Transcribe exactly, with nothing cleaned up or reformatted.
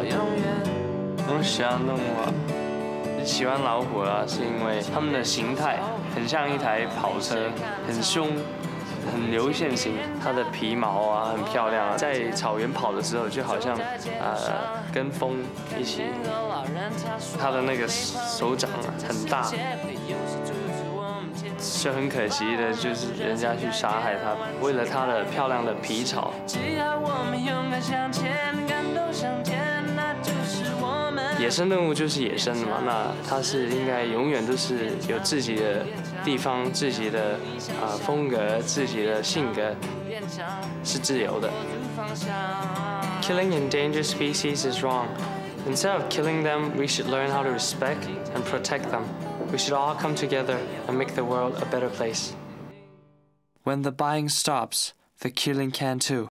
我喜欢动物啊，喜欢老虎啦，是因为它们的形态很像一台跑车，很凶，很流线型。它的皮毛啊很漂亮啊，在草原跑的时候就好像呃跟风一起。它的那个手掌很大。 就很可惜的，就是人家去杀害它，为了它的漂亮的皮草。野生动物就是野生的嘛，那它是应该永远都是有自己的地方、自己的啊、呃、风格、自己的性格，是自由的。Killing endangered species is wrong. Instead of killing them, we should learn how to respect and protect them. We should all come together and make the world a better place. When the buying stops, the killing can too.